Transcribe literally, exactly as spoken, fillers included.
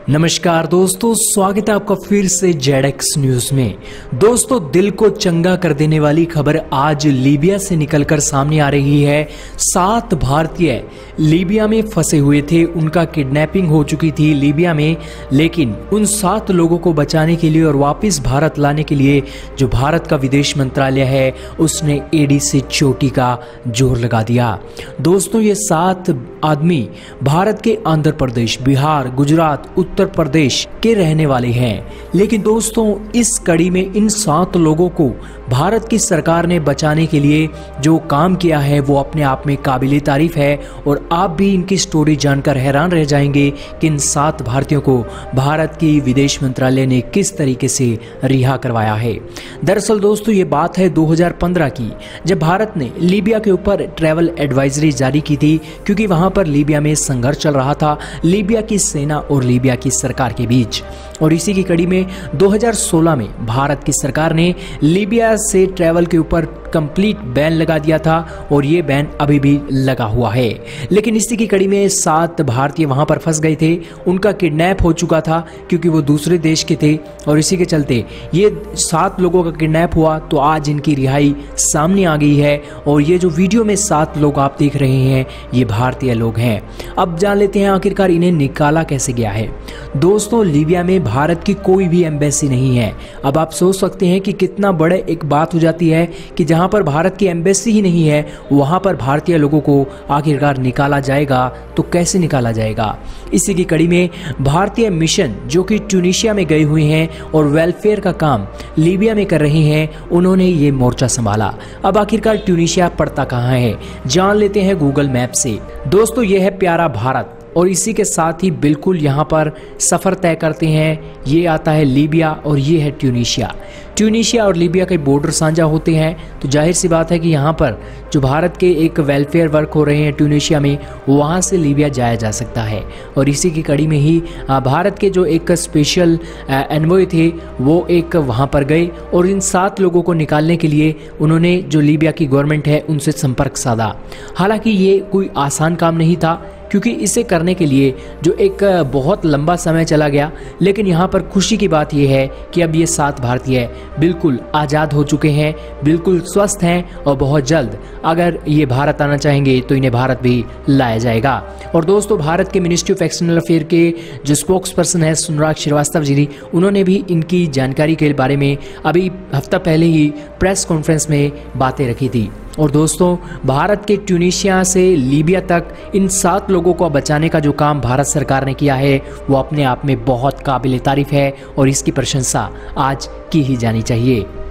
नमस्कार दोस्तों, स्वागत है आपका फिर से जेडेक्स न्यूज में। दोस्तों, दिल को चंगा कर देने वाली खबर आज लीबिया से निकलकर सामने आ रही है। सात भारतीय लीबिया में फंसे हुए थे, उनका किडनैपिंग हो चुकी थी लीबिया में, लेकिन उन सात लोगों को बचाने के लिए और वापस भारत लाने के लिए जो भारत का विदेश मंत्रालय है उसने एड़ी से चोटी का जोर लगा दिया। दोस्तों, ये सात आदमी भारत के आंध्र प्रदेश, बिहार, गुजरात, उत्तर प्रदेश के रहने वाले हैं। लेकिन दोस्तों, इस कड़ी में इन सात लोगों को भारत की सरकार ने बचाने के लिए जो काम किया है वो अपने आप में काबिले तारीफ है और आप भी इनकी स्टोरी जानकर हैरान रह जाएंगे कि इन सात भारतीयों को भारत की विदेश मंत्रालय ने किस तरीके से रिहा करवाया है। दरअसल दोस्तों, ये बात है दो हज़ार पंद्रह की, जब भारत ने लीबिया के ऊपर ट्रैवल एडवाइजरी जारी की थी, क्योंकि वहां पर लीबिया में संघर्ष चल रहा था लीबिया की सेना और लीबिया की सरकार के बीच। और इसी की कड़ी में दो हज़ार सोलह में भारत की सरकार ने लीबिया से ट्रैवल के ऊपर कंप्लीट बैन लगा दिया था और ये बैन अभी भी लगा हुआ है। लेकिन इसी की कड़ी में सात भारतीय वहां पर फंस गए थे, उनका किडनैप हो चुका था क्योंकि वो दूसरे देश के थे और इसी के चलते ये सात लोगों का किडनैप हुआ। तो आज इनकी रिहाई सामने आ गई है और ये जो वीडियो में सात लोग आप देख रहे हैं ये भारतीय लोग हैं। अब जान लेते हैं आखिरकार इन्हें निकाला कैसे गया है। दोस्तों, लीबिया में भारत की कोई भी एम्बेसी नहीं है। अब आप सोच सकते हैं कि कितना बड़े एक बात हो जाती है कि जहां पर भारत की एम्बेसी ही नहीं है वहां पर भारतीय लोगों को आखिरकार निकाला जाएगा। तो कैसे निकाला जाएगा? इसी की कड़ी में भारतीय मिशन जो कि ट्यूनीशिया में गए हुए हैं और वेलफेयर का काम लीबिया में कर रहे हैं, उन्होंने ये मोर्चा संभाला। अब आखिरकार ट्यूनीशिया पड़ता कहाँ है, जान लेते हैं गूगल मैप से। दोस्तों, ये है प्यारा भारत और इसी के साथ ही बिल्कुल यहाँ पर सफ़र तय करते हैं। ये आता है लीबिया और ये है ट्यूनीशिया। ट्यूनीशिया और लीबिया के बॉर्डर साझा होते हैं, तो जाहिर सी बात है कि यहाँ पर जो भारत के एक वेलफेयर वर्क हो रहे हैं ट्यूनीशिया में, वहाँ से लीबिया जाया जा सकता है। और इसी की कड़ी में ही भारत के जो एक स्पेशल एनवॉय थे वो एक वहाँ पर गए और इन सात लोगों को निकालने के लिए उन्होंने जो लीबिया की गवर्नमेंट है उनसे संपर्क साधा। हालांकि ये कोई आसान काम नहीं था क्योंकि इसे करने के लिए जो एक बहुत लंबा समय चला गया। लेकिन यहाँ पर खुशी की बात यह है कि अब ये सात भारतीय बिल्कुल आज़ाद हो चुके हैं, बिल्कुल स्वस्थ हैं और बहुत जल्द अगर ये भारत आना चाहेंगे तो इन्हें भारत भी लाया जाएगा। और दोस्तों, भारत के मिनिस्ट्री ऑफ एक्सटर्नल अफेयर के जो स्पोक्स पर्सन है सुनराग श्रीवास्तव जी, उन्होंने भी इनकी जानकारी के बारे में अभी हफ्ता पहले ही प्रेस कॉन्फ्रेंस में बातें रखी थी। और दोस्तों, भारत के ट्यूनीशिया से लीबिया तक इन सात लोगों को बचाने का जो काम भारत सरकार ने किया है वो अपने आप में बहुत काबिल तारीफ है और इसकी प्रशंसा आज की ही जानी चाहिए।